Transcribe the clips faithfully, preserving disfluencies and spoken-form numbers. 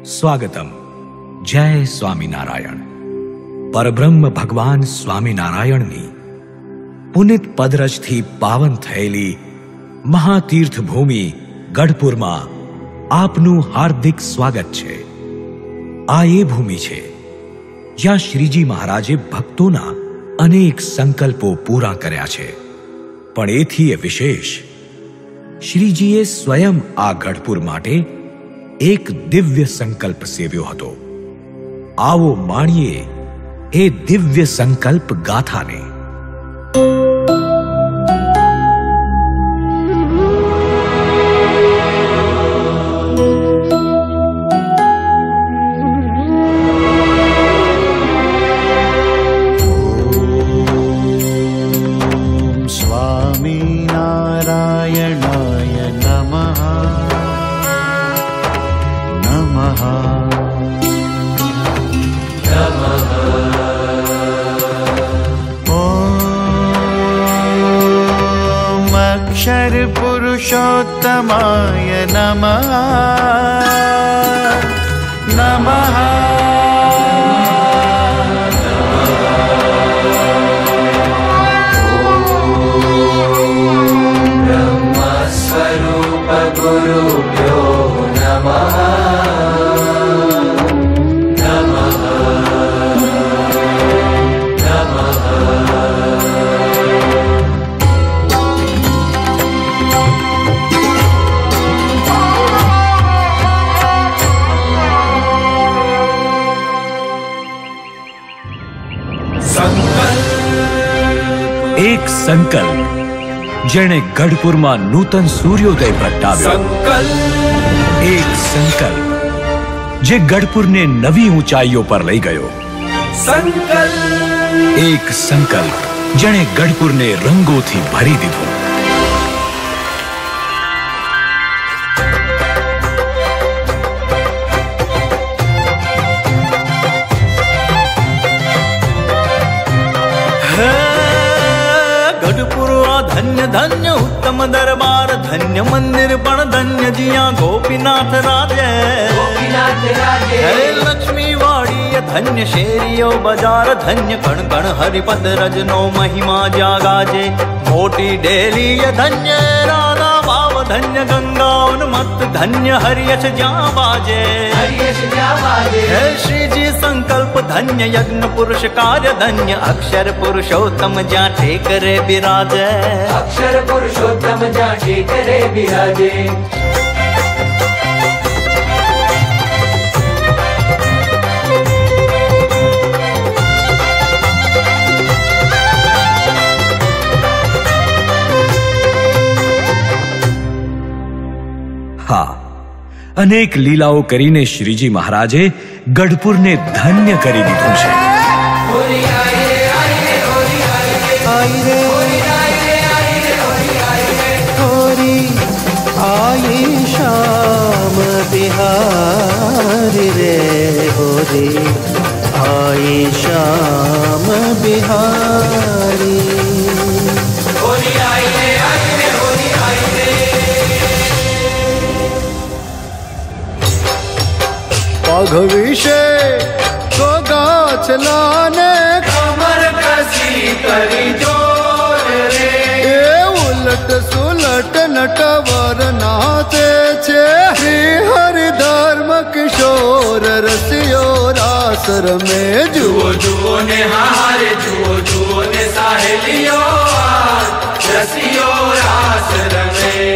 स्वागतम। जय स्वामीनारायण। परब्रह्म भगवान स्वामीनारायणनी પુનિત પદરજથી પાવન થયેલી મહાતીર્થ ભૂમિ ગઢપુરમાં આપનું હાર્દિક સ્વાગત છે। આ એ ભૂમિ છે જ્યાં શ્રીજી મહારાજે ભક્તોના અનેક સંકલ્પો પૂરા કર્યા છે। પણ એથી એ વિશેષ, શ્રીજીએ સ્વયં આ ગઢપુર માટે એક દિવ્ય સંકલ્પ સેવ્યો હતો। આવો માણીએ એ દિવ્ય સંકલ્પ ગાથાને। अक्षर पुरुषोत्तमाय नमः नमः। ब्रह्मस्वरूप गुरुभ्यो नमः नमः नमः। एक संकल्प जेने गढ़पुर में नूतन सूर्योदय प्रगटाव्यो। एक संकल्प जे गढ़पुर ने नवी ऊंचाइयों पर लई गयो। एक संकल्प जेने गढ़पुर ने रंगों थी भरी दीधो। धन्य धन्य उत्तम दरबार, धन्य मंदिर पण धन्य जिया गोपीनाथ राजे। गोपीनाथ राजे हे लक्ष्मी वाड़ी धन्य शेरियो बाजार, धन्य कण कण हरिपद रजनो महिमा जागाजे। मोटी डेली धन्य राधा भाव, धन्य गंगा उन्मत्त, धन्य हरियश जा बाजे। हे श्रीजी संकल्प धन्य यज्ञ पुरुष कार्य, धन्य अक्षर पुरुषोत्तम जा टेकरे विराजे। अक्षर पुरुषोत्तम जा टेकरे विराजे। હા, અનેક લીલાઓ કરીને શ્રીજી મહારાજે ગઢપુરને ધન્ય કરી દીધું છે। आये शाम बिहारी रे होरी, आये शाम बिहारी। होरी आई रे आई रे होरी आई रे। पग विषे तो गाछ लाने, कमर कसी करी जोर रे। ए उलट सुलट नटवर नाते छे, श्री हरि धर्म किशोर रसियो रासर में। जुओ जुओ ने हारे, जुओ जुओ ने साहेलियो रसियो रासर में।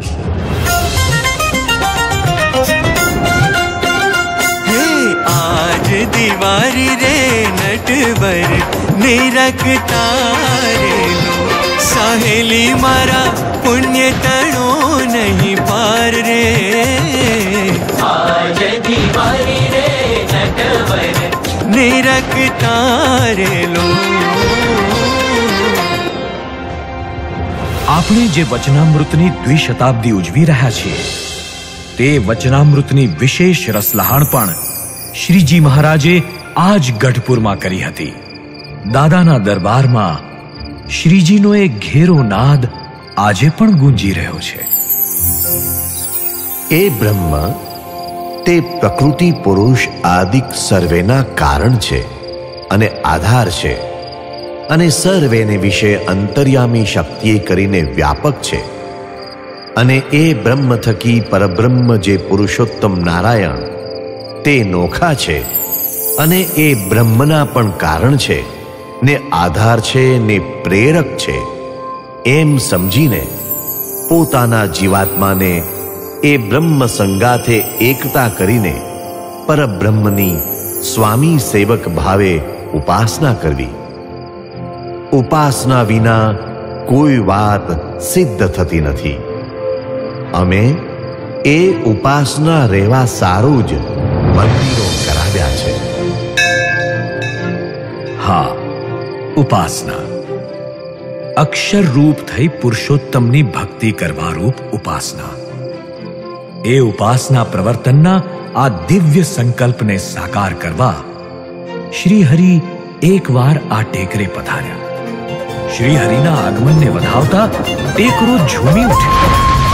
हे आज दीवारी रे नटवर निरख तारे लो, साहेली मारा पुण्य तणो नहीं पार रे। आज दीवारी रे नटवर निरख तारे लो। આપણે જે વચનામૃતની દ્વિશતાબ્દી ઉજવી રહ્યા છીએ, તે વચનામૃતની વિશેષ રસલહાણ પણ શ્રીજી મહારાજે આજ ગઢપુરમાં કરી હતી। દાદાના દરબારમાં શ્રીજીનો એક ઘેરો નાદ આજે પણ ગુંજી રહ્યો છે। એ બ્રહ્મ તે પ્રકૃતિ પુરુષ આદિક સર્વેના કારણ છે અને આધાર છે અને સર્વેને વિશે અંતર્યામી શક્તિએ કરીને વ્યાપક છે અને એ બ્રહ્મ થકી પરબ્રહ્મ જે પુરુષોત્તમ નારાયણ તે નોખા છે અને એ બ્રહ્મના પણ કારણ છે ને આધાર છે ને પ્રેરક છે એમ સમજીને પોતાના જીવાત્માને એ બ્રહ્મ સંગાથે એકતા કરીને પરબ્રહ્મની સ્વામી સેવક ભાવે ઉપાસના કરવી. ઉપાસના વિના કોઈ વાત સિદ્ધ થતી નથી. અમે એ ઉપાસના રહેવા સારું જ મંદિરો કરાવ્યા છે. હા, ઉપાસના અક્ષર રૂપ થઈ પુરુષોત્તમની ભક્તિ કરવા રૂપ ઉપાસના. એ ઉપાસના પ્રવર્તનના આ દિવ્ય સંકલ્પને સાકાર કરવા શ્રીહરિ એકવાર આ ટેકરે પધાર્યા. શ્રીહરિના આગમનને વધાવતા ટેકરો ઝૂમી ઉઠ્યો.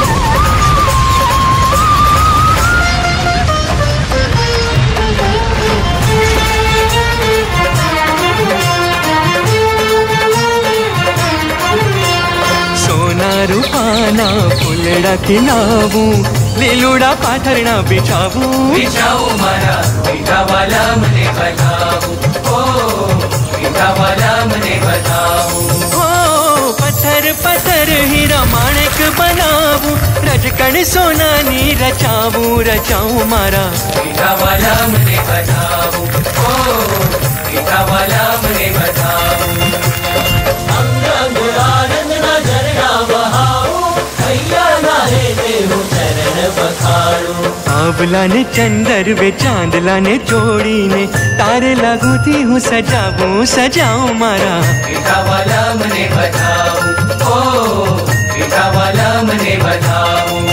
રૂપાના ફૂલડા ખીલાવું, લીલુડા પાથરણા બિછાવું, બિછાવું મારા મીઠાવાલા મને બતાવું, ઓ મીઠાવાલા મને બતાવું. ઓ પથ્થર પથ્થર હીરા માણેક બનાવું, રજકણ સોનાની રચાવું રચાવું મારા મીઠાવાલા મને બતાવું, ઓ મીઠાવાલા મને બતાવું. અંગ અંગ આનંદના ઝરણા બહાવું, હૈયાના હેતે હું ચરણ પખાડું. આંબલાને ચંદર વે ચાંદલાને જોડીને તારે લાગુથી હું સજાવું સજાવું મારા મીઠાવાલા મને બતાવું, ઓ મીઠાવાલા મને બતાવું.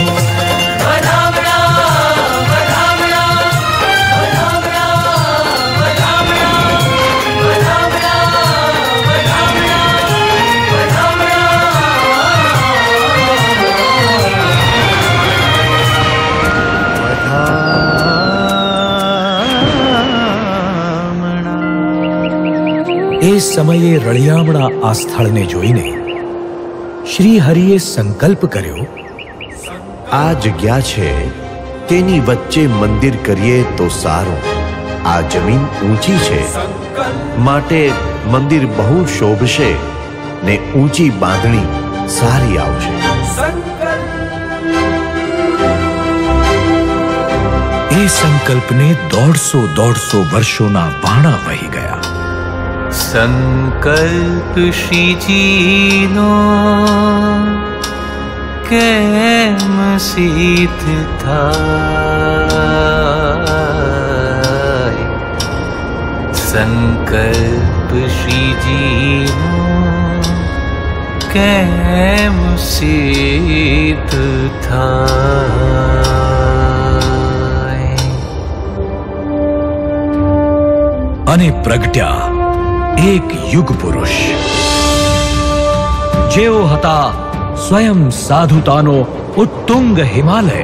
એ સમયે રળિયામણા આ સ્થળને જોઈને શ્રીહરિએ સંકલ્પ કર્યો, આ જગ્યા છે તેની વચ્ચે મંદિર કરીએ તો સારું. આ જમીન ઊંચી છે માટે મંદિર બહુ શોભશે ને ઊંચી બાંધણી સારી આવશે. એ સંકલ્પને દોઢસો દોઢસો વર્ષોના વાણા વહી ગયા. સંકલ્પ શ્રીજીનો કેમ સિદ્ધ થાય, સંકલ્પ શ્રીજીનો કેમ સિદ્ધ થાય. અને પ્રગટ્યા એક યુગ પુરુષ, જેઓ હતા સ્વયં સાધુતાનો ઉત્તુંગ હિમાલય,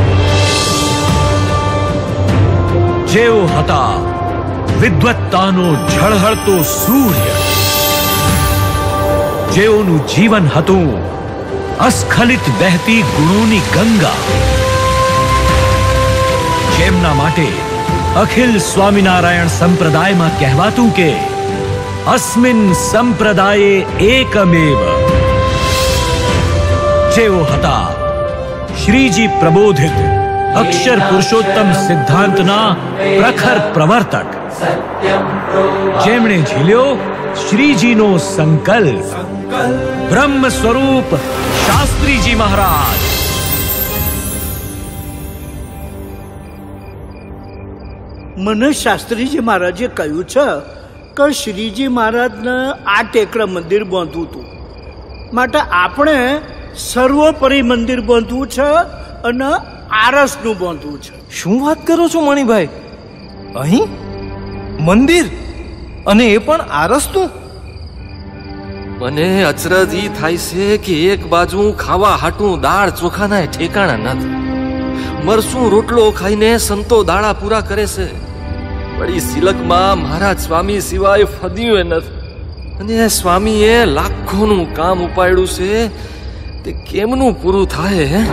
જેઓ હતા વિદ્વત્તાનો ઝળહળતો સૂર્ય, જેઓનું જીવન હતું અસ્ખલિત વહેતી ગુણોની ગંગા, જેમના માટે અખિલ સ્વામિનારાયણ સંપ્રદાયમાં કહેવાતું કે અસ્મિન સંપ્રદાયે એકમેવ. જેઓ હતા શ્રીજી પ્રબોધિત અક્ષર પુરુષોત્તમ સિદ્ધાંતના પ્રખર પ્રવર્તક, જેમણે ઝીલ્યો શ્રીજીનો સંકલ્પ, બ્રહ્મ સ્વરૂપ શાસ્ત્રીજી મહારાજ. મને શાસ્ત્રીજી મહારાજે કહ્યું છે કે શ્રીજી મહારાજને આ ટેકરા મંદિર બાંધવું હતું, માટે આપણે સર્વોપરી મંદિર બાંધવું છે અને આરસનું બાંધવું છે. શું વાત કરો છો મણિભાઈ? અહીં મંદિર અને એ પણ આરસનું? મને અચરજ ઈ થાય છે કે એક બાજુ ખાવા હાટું દાળ ચોખાના ઠેકાણા નથી મરસું રોટલો ખાઈને સંતો દાડા પૂરા કરે છે. વળી સિલકમાં મહારાજ સ્વામી સિવાય ફદ્યું નથી, અને સ્વામીએ લાખોનું કામ ઉપાડ્યું છે. તે કેમનું પૂરું થાય? હે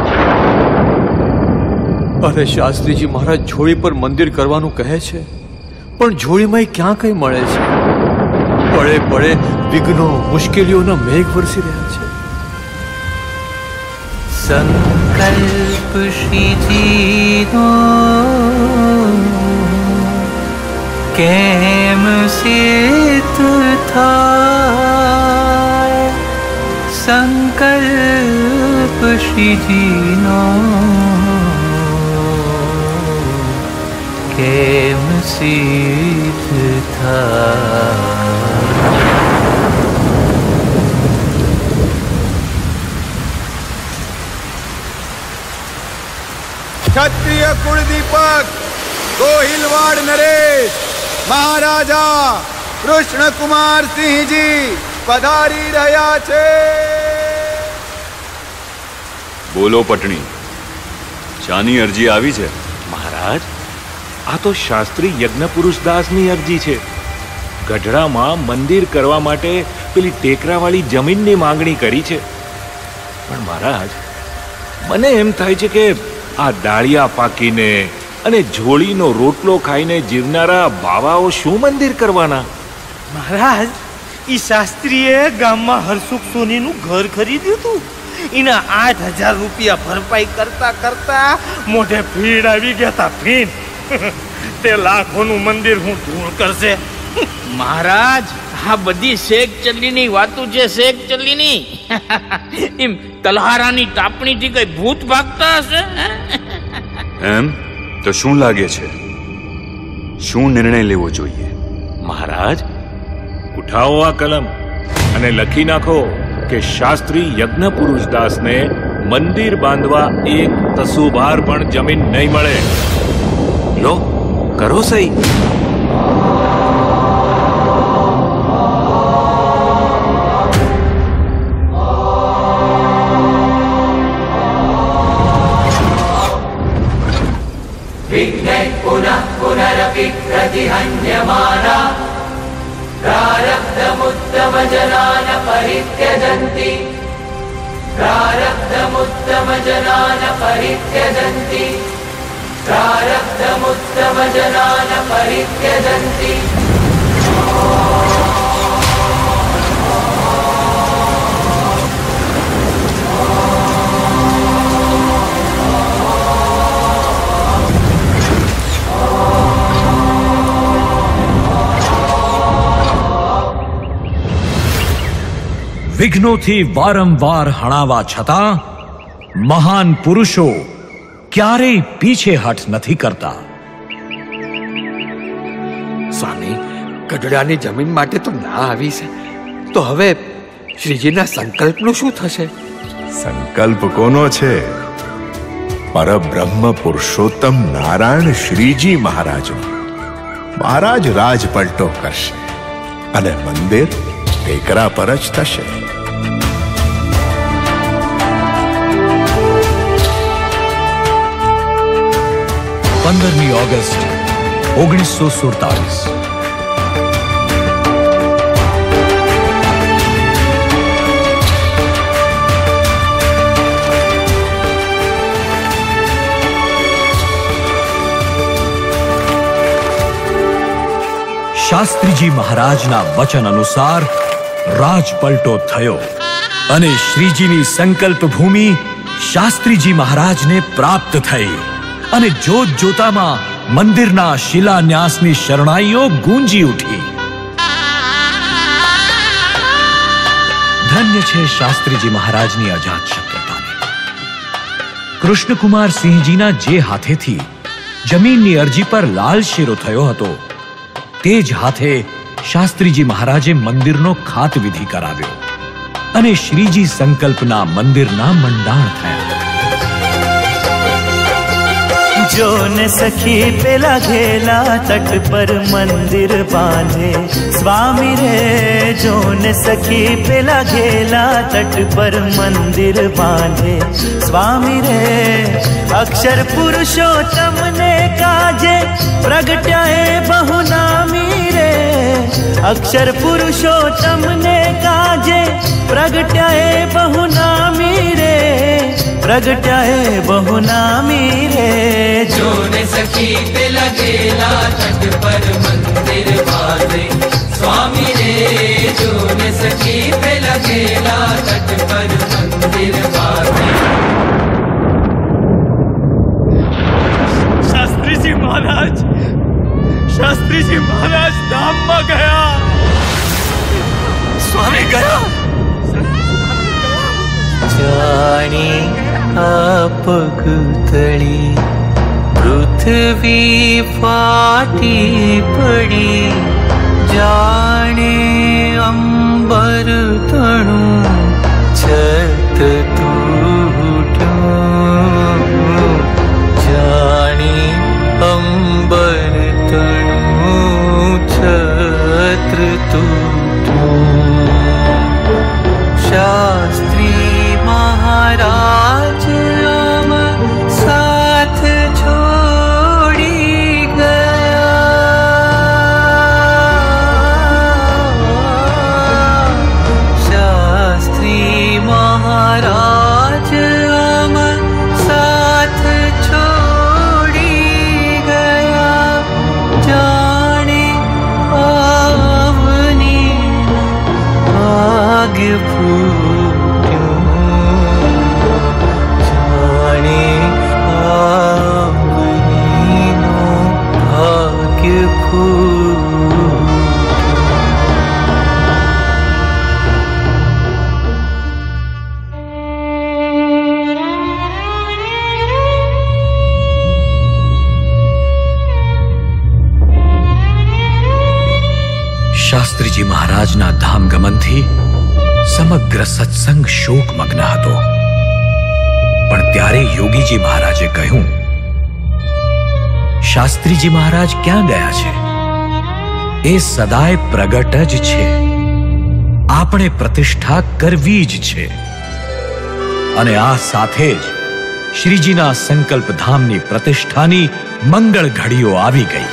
અરે શાસ્ત્રીજી મહારાજ જોડી પર મંદિર કરવાનું કહે છે, પણ જોડીમાં ક્યાં કઈ મળે છે? પડે પડે વિઘ્નો મુશ્કેલીઓના મેઘ વરસી રહ્યા છે. સંકલ્પ શ્રીજીનો કેમ સિદ્ધ થાય? સંકલ્પ શ્રીજીનો કેમ સિદ્ધ થાય? ક્ષત્રિય કુળદીપક ગોહિલવાડ નરેશ મહારાજા કૃષ્ણકુમાર સિંહજી પધારી રહ્યા છે. બોલો પટણી, શાની અરજી આવી છે? મહારાજ, આ તો શાસ્ત્રી યજ્ઞ પુરુષદાસની અરજી છે. ગઢડામાં મંદિર કરવા માટે પેલી ટેકરાવાળી જમીનની માંગણી કરી છે. પણ મહારાજ, મને એમ થાય છે કે આ ડાળિયા પાકીને અને જોળીનો રોટલો ખાઈને જીવનારા બાવાઓ શું મંદિર કરવાના? મહારાજ, ઈ શાસ્ત્રીએ ગામમાં હરસુખ સોનીનું ઘર ખરીદ્યું હતું. એના આઠ હજાર રૂપિયા ભરપાઈ કરતા કરતા મોઢે ભીડ આવી ગયા હતા. ભીડ તે લાખોનું મંદિર હું ધૂળ કરશે. મહારાજ, આ બધી શેખ ચલ્લીની વાતો છે. શેખ ચલ્લીની એમ તલહારાની તાપણીથી કઈ ભૂત ભાગતા હશે? એમ તો શું લાગે છે? શું નિર્ણય લેવો જોઈએ? મહારાજ, ઉઠાવો આ કલમ અને લખી નાખો કે શાસ્ત્રી યજ્ઞ પુરુષદાસને મંદિર બાંધવા એક તસુભાર પણ જમીન નહીં મળે. લો, કરો સહી. પુનઃ પુનરપી પ્રતિહન્યમાના પ્રારબ્ધમુત્તમ જનાન પરિત્યજન્તિ પ્રારબ્ધમુત્તમ જનાન પરિત્યજન્તિ પ્રારબ્ધમુત્તમ જનાન પરિત્યજન્તિ. વિઘ્નોથી વારંવાર હણાવા છતાં મહાન પુરુષો ક્યારેય પીછેહઠ નથી કરતા. સ્વામી, ગઢડાની જમીન માટે તો ના આવી છે, તો હવે શ્રીજીના સંકલ્પનું શું થશે? સંકલ્પ કોનો છે? પરબ્રહ્મ પુરુષોત્તમ નારાયણ શ્રીજી મહારાજનો. મહારાજ રાજપલટો કરશે અને મંદિર ટેકરા પર જ થશે. પંદરમી ઓગસ્ટ ઓગણીસો સુડતાલીસ. શાસ્ત્રીજી મહારાજના વચન અનુસાર રાજપલટો થયો અને શ્રીજીની સંકલ્પ ભૂમિ શાસ્ત્રીજી મહારાજને પ્રાપ્ત થઈ અને જોત જોતામાં મંદિરના શિલાન્યાસની શરણાઈઓ ગૂંજી ઉઠી. ધન્ય છે શાસ્ત્રીજી મહારાજની અજાત શત્રુતાને. કૃષ્ણકુમાર સિંહજીના જે હાથેથી જમીનની અરજી પર લાલ શેરો થયો હતો, તે જ હાથે શાસ્ત્રીજી મહારાજે મંદિરનો ખાત વિધિ કરાવ્યો અને શ્રીજી સંકલ્પના મંદિરના મંડાણ થયા. जो ने सखी पेला घेला तट पर मंदिर बांधे स्वामी रे, जो ने सखी पेला घेला तट पर मंदिर बांधे स्वामी रे। अक्षर पुरुषोत्तम ने काजे प्रगट्याए बहुनामी रे, अक्षर पुरुषोत्तम ने काजे प्रगट्याए बहुनामी रे, प्रगट्याए बहुनामी रे। जो ने सखी पे लगेला तट पर मंदिर बांधे स्वामी रे, जो ने सखी पे लगेला तट पर मंदिर बांधे। शास्त्री जी महाराज, शास्त्री जी महाराज धाम में गया। स्वामी गया जाने आपग तली पृथ्वी फाटी पड़ी, जाने अंबर तणु छत टूट्यो, जाने अंबर तणु छत्र टूट्यो। शास्त्री महाराज हम साथ छोड़ी गया, शास्त्री महाराज हम साथ छोड़ी गया, जाने आवनी भाग्य फूट्यो, जाने आवनी नो भाग्य फूट्यो। શાસ્ત્રી જી મહારાજના ધામ ગમનથી સમગ્ર સત્સંગ શોકમગ્ન હતો, પણ ત્યારે યોગીજી મહારાજે કહ્યું, શાસ્ત્રીજી મહારાજ ક્યાં ગયા છે? એ સદાય પ્રગટ જ છે, આપણે પ્રતિષ્ઠા કરવી જ છે। અને આ સાથે જ શ્રીજીના સંકલ્પ ધામની પ્રતિષ્ઠાની મંગળ ઘડીઓ આવી ગઈ।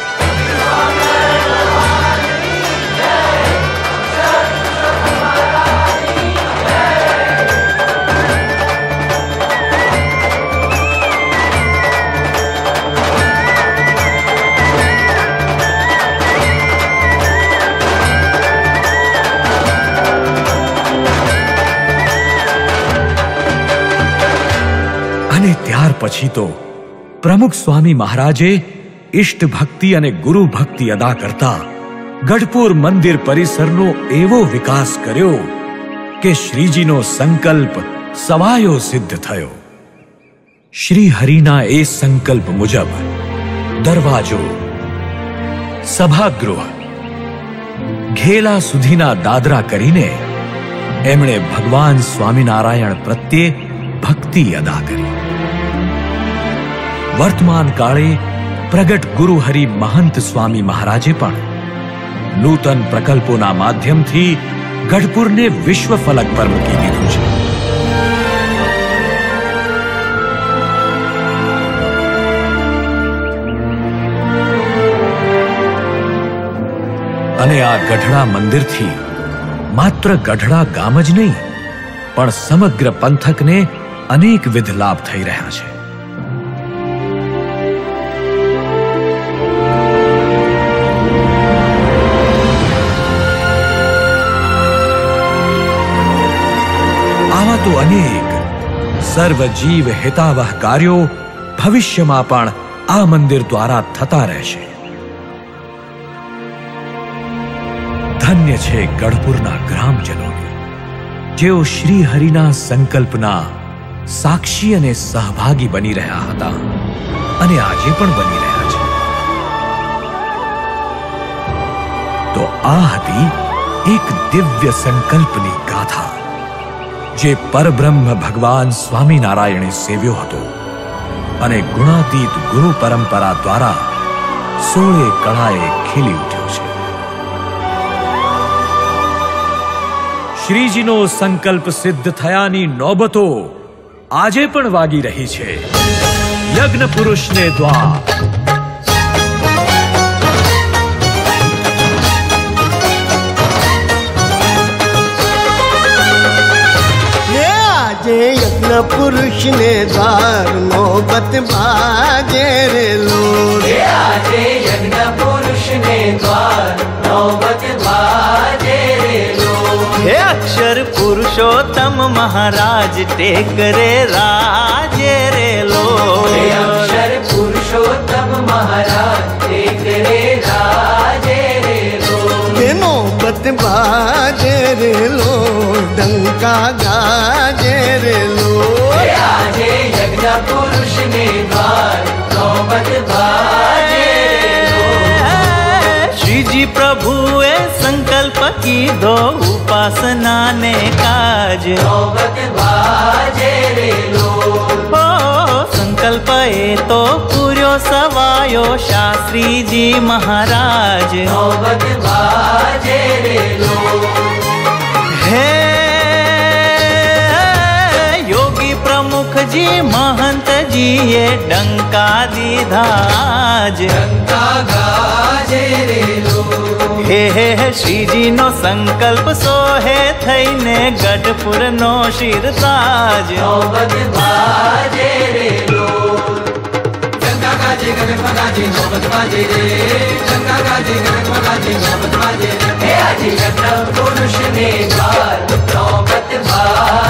અને ત્યાર પછી તો પ્રમુખ સ્વામી મહારાજે ઇષ્ટ ભક્તિ અને ગુરુ ભક્તિ અદા કરતા ગઢપુર મંદિર પરિસરનો એવો વિકાસ કર્યો કે શ્રીજીનો સંકલ્પ સવાયો સિદ્ધ થયો। શ્રી હરિના એ સંકલ્પ મુજબ દરવાજો, સભાગૃહ, ઘેલા સુધીના દાદરા કરીને એમણે ભગવાન સ્વામિનારાયણ પ્રત્યે ભક્તિ અદા કરી। વર્તમાન કાળે પ્રગટ ગુરુ હરિ મહંત સ્વામી મહારાજે પણ નૂતન પ્રકલ્પોના માધ્યમથી ગઢપુરને વિશ્વ ફલક પર મૂકી દીધું છે। અને આ ગઢડા મંદિરથી માત્ર ગઢડા ગામ જ નહીં, પણ સમગ્ર પંથકને અનેકવિધ લાભ થઈ રહ્યા છે। આવા તો અનેક સર્વજીવ હિતાવહ કાર્યો ભવિષ્યમાં પણ આ મંદિર દ્વારા થતા રહેશે। ધન્ય છે ગઢપુરના ગ્રામજનોને, જેઓ શ્રી હરિના સંકલ્પના સાક્ષી અને સહભાગી બની રહ્યા હતા અને આજે પણ બની રહ્યા છે। તો આ હતી એક દિવ્ય સંકલ્પની ગાથા, જે પરબ્રહ્મ ભગવાન સ્વામિનારાયણે સેવ્યો હતો। અને ગુણાતીત ગુરુ પરંપરા દ્વારા સોળે કળાએ ખીલી ઉઠ્યો છે. શ્રીજીનો સંકલ્પ સિદ્ધ થયાની નોબતો આજે પણ વાગી રહી છે. યજ્ઞ પુરુષને દ્વાર यज्ञ पुरुष ने द्वार नौबत बाजे रे लोग. आजे यज्ञ पुरुष ने द्वार नौबत बाजे रे लोग. हे अक्षर पुरुषोत्तम महाराज टेक रे राजे रे लोग. हे अक्षर पुरुषोत्तम महाराज टेक रे राजे रे लोग. नौबत बाजे रे लोग, डंका गाजे रे लोग. आजे यज्ञ पुरुष ने द्वार नौबत बाजे रे लोग. श्री जी प्रभुए संकल्प की दो उपासना ने काज नौबत बाजे रे लोग. ओ संकल्प ए तो पूर्यो सवायो शास्त्री जी महाराज नौबत बाजे रे लोग. हे योगी प्रमुख जी महंत जी ये डंका दीधा आज डंका गाजे रे लोग. हे हे श्रीजी नो संकल्प सोहे थईने गढ़पुर नो शिरताज नौबत बाजे रे लोग. डंका गाजे गढ़ गाजे नौबत बाजे रे. डंका गाजे गढ़ गाजे नौबत बाजे रे. हे आजे यज्ञ पुरुष ने द्वार नौबत बाजे